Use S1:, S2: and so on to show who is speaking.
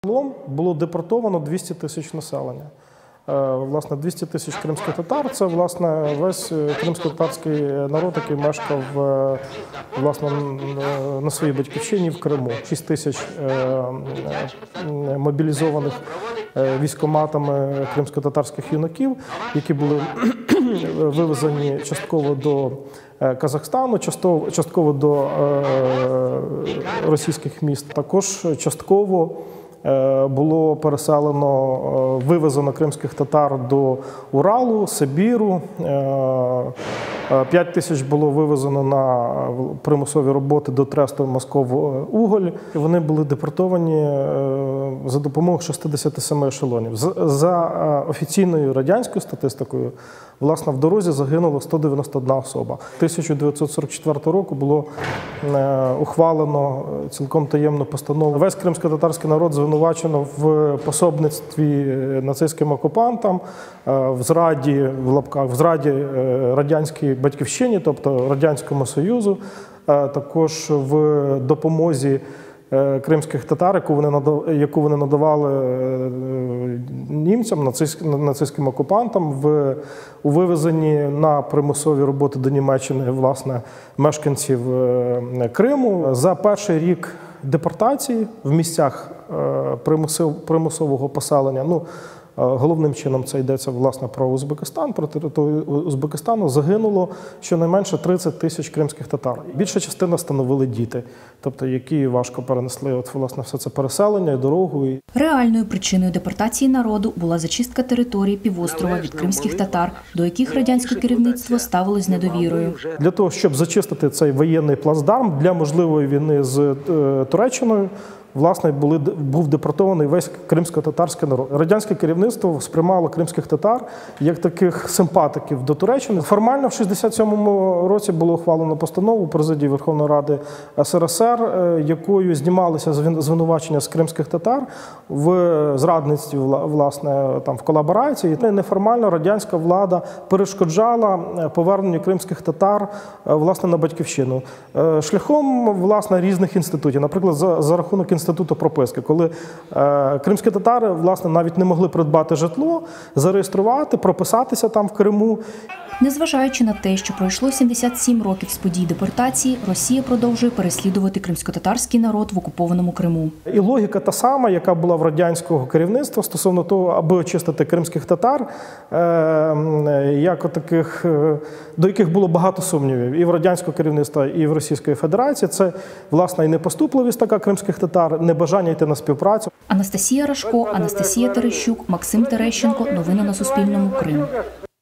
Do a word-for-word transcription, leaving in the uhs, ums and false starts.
S1: Загалом було депортовано двісті тисяч населення. Власне, двісті тисяч кримських татар – це, власне, весь кримсько-татарський народ, який мешкав, власне, на своїй батьківщині в Криму. шість тисяч мобілізованих військкоматами кримсько-татарських юнаків, які були вивезені частково до Казахстану, частково до російських міст. Також частково було переселено, вивезено кримських татар до Уралу, Сибіру. п'ять тисяч було вивезено на примусові роботи до Тресту Москов-Уголь. Вони були депортовані за допомогою шістдесят сім ешелонів. За офіційною радянською статистикою, власне, в дорозі загинуло сто дев'яносто одна особа. тисяча дев'ятсот сорок четвертого року було ухвалено цілком таємну постанову. Весь кримсько-татарський народ звинувачено в пособництві нацистським окупантам, в зраді, в лапках, в зраді радянській батьківщині, тобто Радянському Союзу, також в допомозі кримських татар, яку вони надавали, яку вони надавали німцям, нацистським окупантам, в, у вивезенні на примусові роботи до Німеччини, власне, мешканців Криму. За перший рік депортації в місцях примусового поселення, ну, головним чином це йдеться, власне, про Узбекистан, про територію Узбекистану, загинуло щонайменше тридцять тисяч кримських татар. Більша частина становили діти, тобто які важко перенесли от, власне, все це переселення і дорогу.
S2: Реальною причиною депортації народу була зачистка території півострова від кримських татар, до яких радянське керівництво ставилось з недовірою. Для
S1: того, щоб зачистити цей воєнний плацдарм для можливої війни з е, Туреччиною, власне, були, був депортований весь кримсько-татарський народ. Радянське керівництво сприймало кримських татар як таких симпатиків до Туреччини. Формально в шістдесят сьомому році було ухвалено постанову президії Верховної Ради ес ер ес ер, якою знімалися звинувачення з кримських татар в зрадництві, власне, там, в колаборації. Неформально радянська влада перешкоджала поверненню кримських татар, власне, на батьківщину. Шляхом, власне, різних інститутів, наприклад, за, за рахунок інституту прописки, коли е, кримські татари, власне, навіть не могли придбати житло, зареєструвати, прописатися там в Криму.
S2: Незважаючи на те, що пройшло сімдесят сім років з подій депортації, Росія продовжує переслідувати кримськотатарський народ в окупованому Криму.
S1: І логіка та сама, яка була в радянського керівництва стосовно того, аби очистити кримських татар, е, як таких, до яких було багато сумнівів і в радянського керівництва, і в Російської Федерації. Це, власне, і непоступливість така кримських татар, небажання йти на співпрацю.
S2: Анастасія Рашко, Анастасія Терещук, Максим Терещенко. Новини на Суспільному. Крим.